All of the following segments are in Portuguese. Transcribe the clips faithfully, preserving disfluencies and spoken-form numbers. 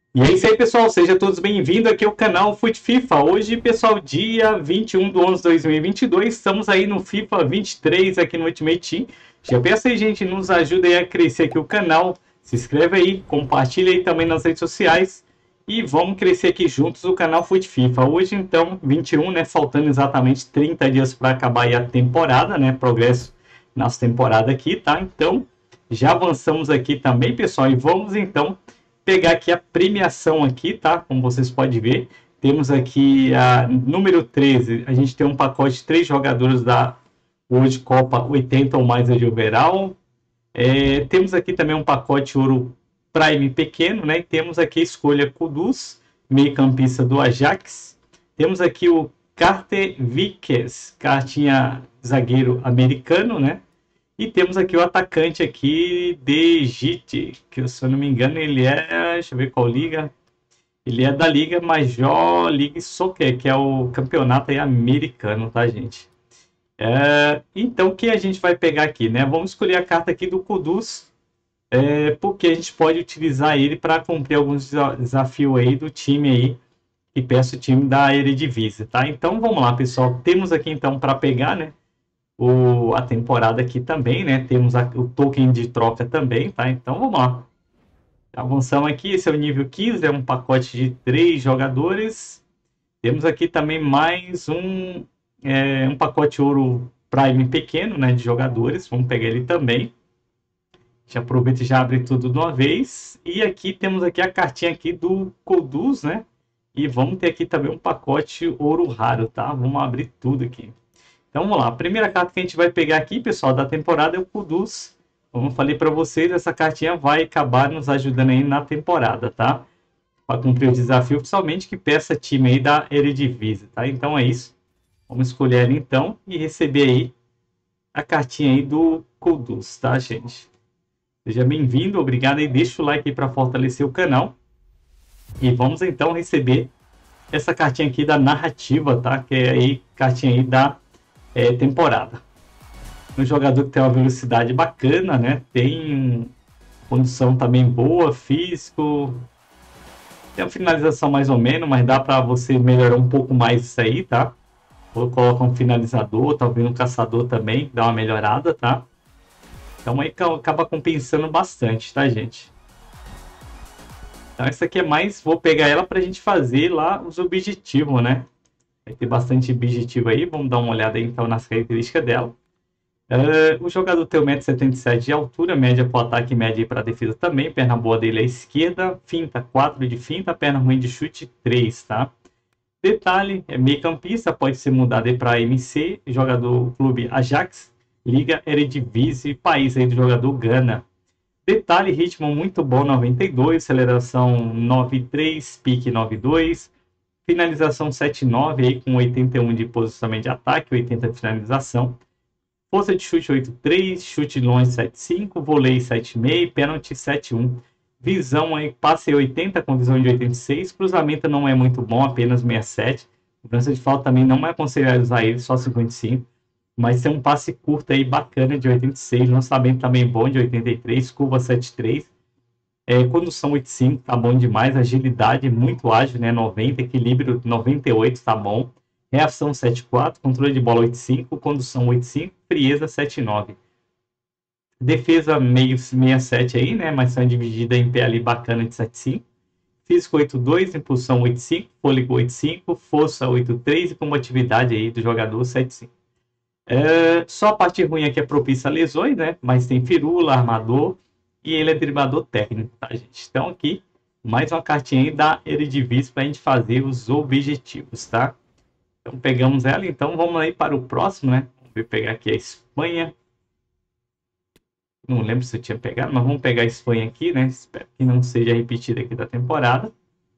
E é isso aí, pessoal. Sejam todos bem-vindos aqui ao canal Fute FIFA. Hoje, pessoal, dia vinte e um de onze de dois mil e vinte e dois. Estamos aí no FIFA vinte e três aqui no Ultimate Team. Já peço aí, gente, nos ajuda aí a crescer aqui o canal. Se inscreve aí, compartilha aí também nas redes sociais. E vamos crescer aqui juntos o canal Fute FIFA. Hoje, então, vinte e um, né? Faltando exatamente trinta dias para acabar aí a temporada, né? Progresso nossa temporada aqui, tá? Então, já avançamos aqui também, pessoal. E vamos, então, pegar aqui a premiação aqui, tá? Como vocês podem ver, temos aqui a número treze, a gente tem um pacote de três jogadores da World Copa oitenta ou mais de overall. É, temos aqui também um pacote ouro Prime pequeno, né? E temos aqui a escolha Kudus, meio campista do Ajax. Temos aqui o Carter Vickers, cartinha zagueiro americano, né? E temos aqui o atacante aqui de Gite, que se eu não me engano ele é, deixa eu ver qual liga, ele é da Liga Major League Soccer, que é o campeonato aí americano, tá, gente? É, então, o que a gente vai pegar aqui, né? Vamos escolher a carta aqui do Kudus, é, porque a gente pode utilizar ele para cumprir alguns desafios aí do time aí, que peça o time da Eredivisie, tá? Então, vamos lá, pessoal. Temos aqui, então, para pegar, né? O, a temporada aqui também, né? Temos a, o token de troca também, tá? Então vamos lá. Avançamos aqui, esse é o nível quinze, é um pacote de três jogadores. Temos aqui também mais um, é, um pacote ouro Prime pequeno, né? De jogadores. Vamos pegar ele também. Já aproveita e já abre tudo de uma vez. E aqui temos aqui a cartinha aqui do Kudus, né? E vamos ter aqui também um pacote ouro raro, tá? Vamos abrir tudo aqui. Então vamos lá, a primeira carta que a gente vai pegar aqui, pessoal, da temporada é o Kudus. Como eu falei para vocês, essa cartinha vai acabar nos ajudando aí na temporada, tá? Para cumprir o desafio, principalmente que peça time aí da Eredivisie, tá? Então é isso. Vamos escolher ele então e receber aí a cartinha aí do Kudus, tá, gente? Seja bem-vindo, obrigado aí, deixa o like aí para fortalecer o canal. E vamos então receber essa cartinha aqui da narrativa, tá? Que é aí cartinha aí da é, temporada. Um jogador que tem uma velocidade bacana, né? Tem condição também boa, físico. Tem uma finalização mais ou menos, mas dá para você melhorar um pouco mais isso aí, tá? Ou coloca um finalizador, talvez um caçador também, dá uma melhorada, tá? Então aí acaba compensando bastante, tá, gente? Então essa aqui é mais, vou pegar ela para a gente fazer lá os objetivos, né? Vai ter bastante objetivo aí, vamos dar uma olhada aí então nas características dela. Uh, o jogador tem um metro e setenta e sete de altura, média para o ataque e média para a defesa também. Perna boa dele é esquerda, finta quatro de finta, perna ruim de chute três, tá? Detalhe, é meio campista, pode ser mudado para M C, jogador clube Ajax, Liga Eredivisie, país aí do jogador Gana. Detalhe, ritmo muito bom, noventa e dois, aceleração nove vírgula três, pique nove vírgula dois, finalização sete vírgula nove aí com oitenta e um de posicionamento de ataque, oitenta de finalização. Força de chute oito vírgula três, chute longe sete vírgula cinco, voleio sete vírgula cinco, pênalti sete vírgula um. Visão aí, passe oitenta com visão de oitenta e seis, cruzamento não é muito bom, apenas sessenta e sete. Cobrança de falta também não é aconselhável usar ele, só cinquenta e cinco. Mas tem um passe curto aí bacana de oitenta e seis, lançamento também bom de oitenta e três, curva sete vírgula três. É, condução oitenta e cinco, tá bom demais, agilidade muito ágil, né, noventa, equilíbrio noventa e oito, tá bom. Reação sete vírgula quatro, controle de bola oitenta e cinco, condução oitenta e cinco, frieza sete vírgula nove. Defesa meio sessenta e sete aí, né? Mas são dividida em pé ali bacana de setenta e cinco. Físico oitenta e dois, impulsão oitenta e cinco, fôlego oitenta e cinco, força oitenta e três e combatividade aí do jogador setenta e cinco. É, só a parte ruim aqui é propícia a lesões, né? Mas tem firula, armador e ele é driblador técnico, tá, gente? Então aqui, mais uma cartinha aí da Eredivisie para a gente fazer os objetivos, tá? Então pegamos ela, então vamos aí para o próximo, né? Vamos pegar aqui a Espanha. Não lembro se eu tinha pegado, mas vamos pegar a Espanha aqui, né? Espero que não seja repetida aqui da temporada.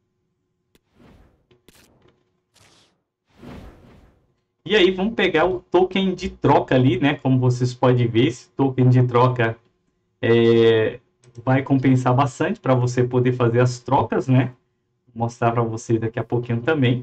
E aí vamos pegar o token de troca ali, né? Como vocês podem ver, esse token de troca é, vai compensar bastante para você poder fazer as trocas, né? Vou mostrar para vocês daqui a pouquinho também.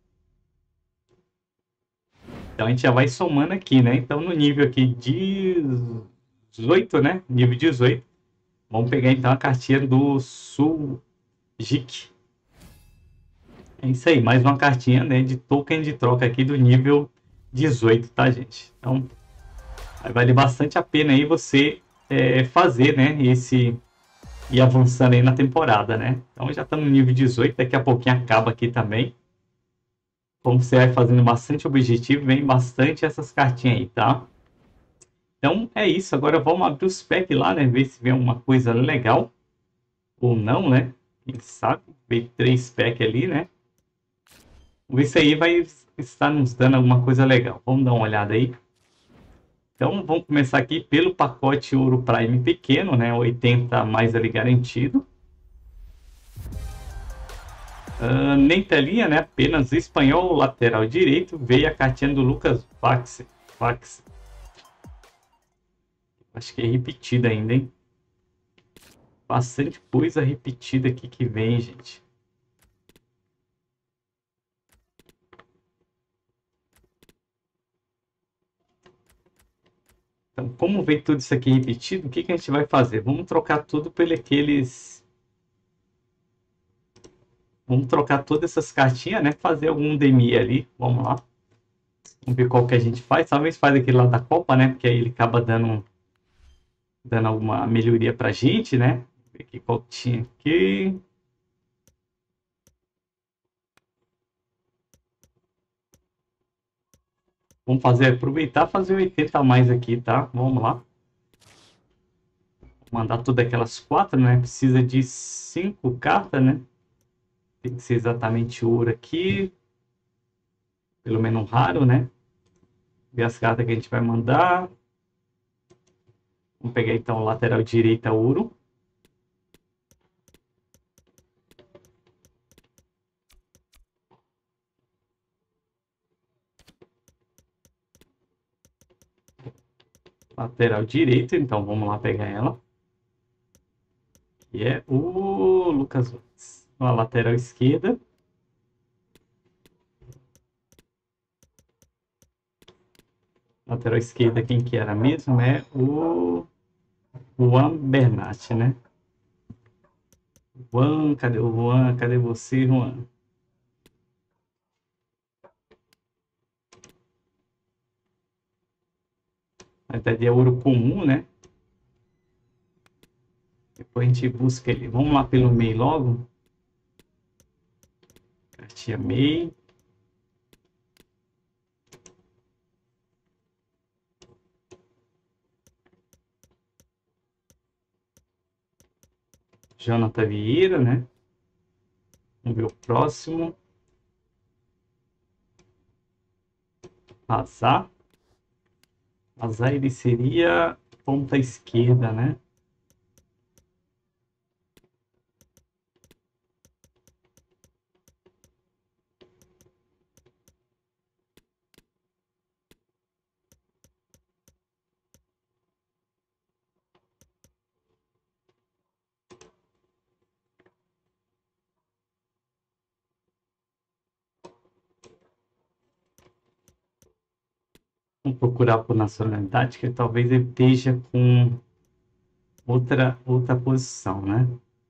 Então a gente já vai somando aqui, né? Então no nível aqui de dezoito, né? Nível dezoito. Vamos pegar então a cartinha do Sul Jique. É isso aí, mais uma cartinha, né, de token de troca aqui do nível dezoito, tá, gente? Então, vai valer bastante a pena aí você é, fazer, né, esse... e avançando aí na temporada, né? Então já estamos no nível dezoito, daqui a pouquinho acaba aqui também. Como você vai fazendo bastante objetivo, vem bastante essas cartinhas aí, tá? Então é isso, agora vamos abrir os packs lá, né? Ver se vem uma coisa legal ou não, né? Quem sabe, veio três packs ali, né? Vamos ver se aí vai estar nos dando alguma coisa legal. Vamos dar uma olhada aí. Então vamos começar aqui pelo pacote Ouro Prime pequeno, né? oitenta mais ali garantido. Uh, nem telinha, né? Apenas espanhol, lateral direito. Veio a cartinha do Lucas Vax. Vax. Acho que é repetida ainda, hein? Bastante coisa repetida aqui que vem, gente. Então, como vem tudo isso aqui repetido, o que, que a gente vai fazer? Vamos trocar tudo por aqueles... Vamos trocar todas essas cartinhas, né? Fazer algum D M I ali. Vamos lá. Vamos ver qual que a gente faz. Talvez faz aquele lá da Copa, né? Porque aí ele acaba dando, dando alguma melhoria pra gente, né? Ver aqui qual tinha aqui. Vamos fazer, aproveitar e fazer oitenta a mais aqui, tá? Vamos lá. Vou mandar todas aquelas quatro, né? Precisa de cinco cartas, né? Tem que ser exatamente ouro aqui. Pelo menos um raro, né? Ver as cartas que a gente vai mandar. Vamos pegar então lateral direita ouro. Lateral direito, então vamos lá pegar ela. E é o Lucas Vaz. A lateral esquerda. Lateral esquerda, quem que era mesmo? É o Juan Bernat, né? Juan, cadê o Juan? Cadê você, Juan? Na verdade é ouro comum, né? Depois a gente busca ele. Vamos lá pelo meio logo. Cartinha meio. Jonathan Vieira, né? Vamos ver o próximo. Azar. Azar ele seria ponta esquerda, né? Vamos procurar por nacionalidade, que talvez ele esteja com outra, outra posição, né?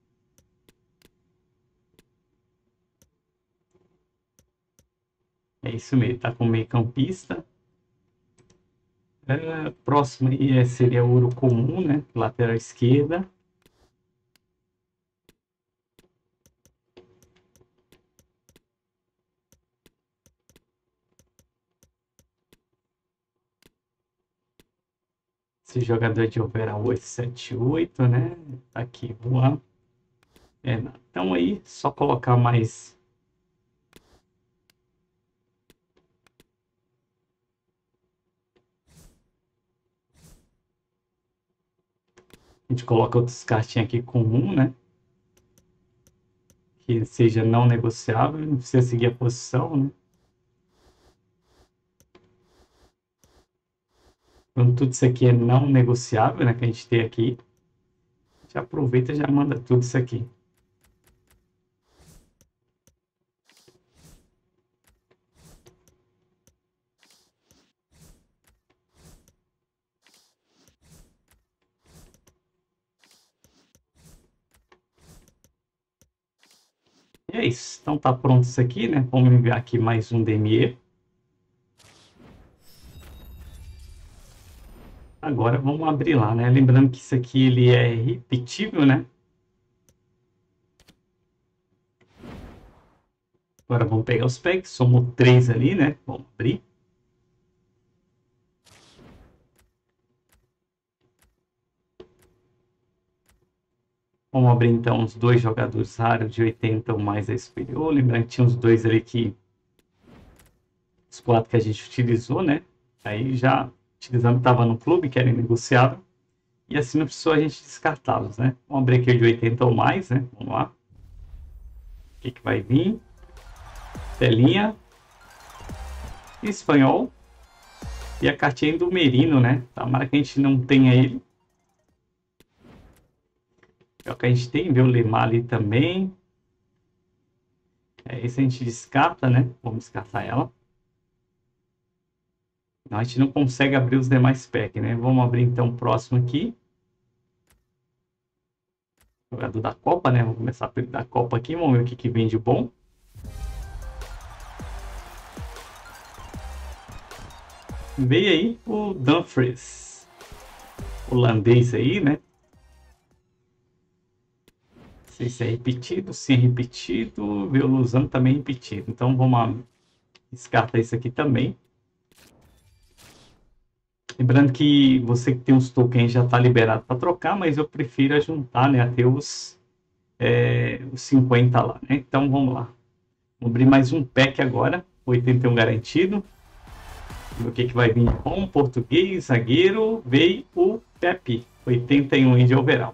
É isso mesmo, tá com meio campista. É, próximo aí é- seria ouro comum, né? Lateral esquerda. Esse jogador de overall oito sete oito, né? Tá aqui, Juan. É, então aí, só colocar mais. A gente coloca outros cartinhas aqui comum, né? Que seja não negociável, não precisa seguir a posição, né? Então tudo isso aqui é não negociável, né? Que a gente tem aqui. Já aproveita e já manda tudo isso aqui. é isso. Então tá pronto isso aqui, né? Vamos enviar aqui mais um D M E. Agora vamos abrir lá, né? Lembrando que isso aqui ele é repetível, né? Agora vamos pegar os packs. Somos três ali, né? Vamos abrir. Vamos abrir então os dois jogadores raros de oitenta ou mais a superior. Lembrando que tinha os dois ali que... os quatro que a gente utilizou, né? Aí já utilizando, estava no clube, que era negociável. E assim não precisou a gente descartá-los, né? Vamos abrir aqui o de oitenta ou mais, né? Vamos lá. O que, que vai vir? Telinha. Espanhol. E a cartinha do Merino, né? Tomara que a gente não tenha ele. É o que a gente tem, viu? O Lemar ali também. É, esse a gente descarta, né? Vamos descartar ela. Não, a gente não consegue abrir os demais packs, né? Vamos abrir então o próximo aqui. Jogador da Copa, né? Vamos começar pelo da Copa aqui. Vamos ver o que, que vem de bom. Veio aí o Dumfries. Holandês aí, né? Não sei se é repetido, se é repetido. Veio o Luzano também repetido. Então vamos descartar isso aqui também. Lembrando que você que tem os tokens já está liberado para trocar, mas eu prefiro juntar, né, até os, é, os cinquenta lá, né? Então vamos lá. Vamos abrir mais um pack agora, oitenta e um garantido. O que, que vai vir com português, zagueiro, veio o Pepe, oitenta e um de overall.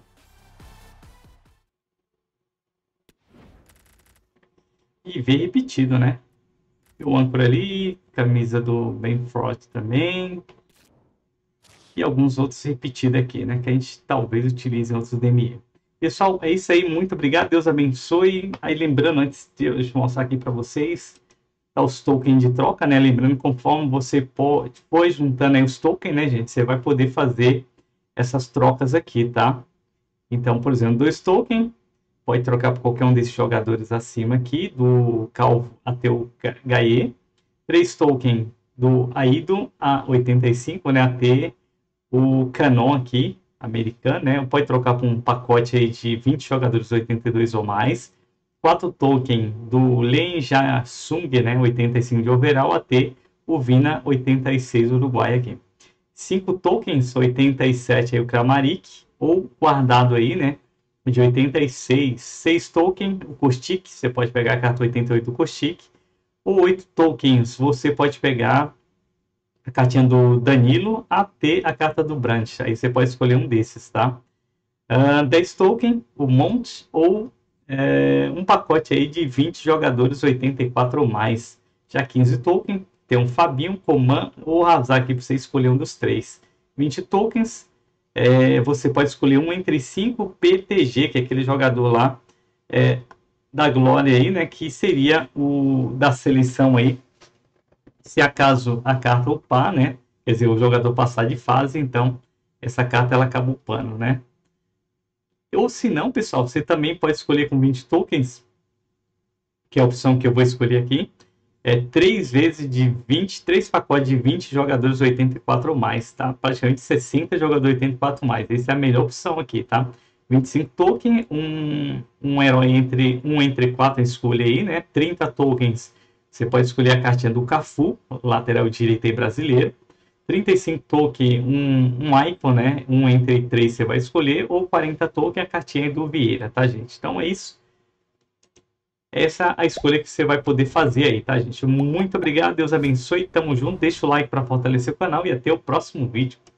E veio repetido, né? O âncora ali, camisa do Benford também. E alguns outros repetidos aqui, né? Que a gente talvez utilize em outros D M E. Pessoal, é isso aí. Muito obrigado. Deus abençoe. Aí lembrando, antes de eu mostrar aqui para vocês, tá os tokens de troca, né? Lembrando, conforme você pode, for juntando aí os tokens, né, gente? Você vai poder fazer essas trocas aqui, tá? Então, por exemplo, dois tokens. Pode trocar por qualquer um desses jogadores acima aqui, do Calvo até o Gaê. Três tokens do Aido a oitenta e cinco, né? Até o Canon aqui, americano, né? Pode trocar por um pacote aí de vinte jogadores oitenta e dois ou mais. Quatro tokens do Len Jasung, né? oitenta e cinco de overall, até o Vina oitenta e seis Uruguai aqui. Cinco tokens, oitenta e sete aí o Kramaric, ou guardado aí, né? De oitenta e seis. Seis tokens, o Kostic, você pode pegar a carta oitenta e oito do Kostic. Ou oito tokens, você pode pegar a cartinha do Danilo até a carta do Brandt. Aí você pode escolher um desses, tá? Uh, dez tokens, o Monte, ou é, um pacote aí de vinte jogadores oitenta e quatro ou mais. Já quinze tokens, tem um Fabinho, Coman ou Hazard aqui para você escolher um dos três. vinte tokens, é, você pode escolher um entre cinco P T G, que é aquele jogador lá é, da Glória aí, né? Que seria o da seleção aí. Se acaso a carta upar, né? Quer dizer, o jogador passar de fase, então essa carta ela acaba upando, né? Ou se não, pessoal, você também pode escolher com vinte tokens, que é a opção que eu vou escolher aqui. É três vezes de vinte, três pacotes de vinte jogadores oitenta e quatro ou mais, tá? Praticamente sessenta jogadores oitenta e quatro ou mais. Essa é a melhor opção aqui, tá? vinte e cinco tokens, um, um herói entre um entre quatro escolha aí, né? trinta tokens, você pode escolher a cartinha do Cafu, lateral direito brasileiro. trinta e cinco tokens, um, um icon, né? Um entre três você vai escolher, ou quarenta tokens, a cartinha do Vieira, tá, gente? Então é isso. Essa é a escolha que você vai poder fazer aí, tá, gente? Muito obrigado, Deus abençoe, tamo junto, deixa o like para fortalecer o canal e até o próximo vídeo.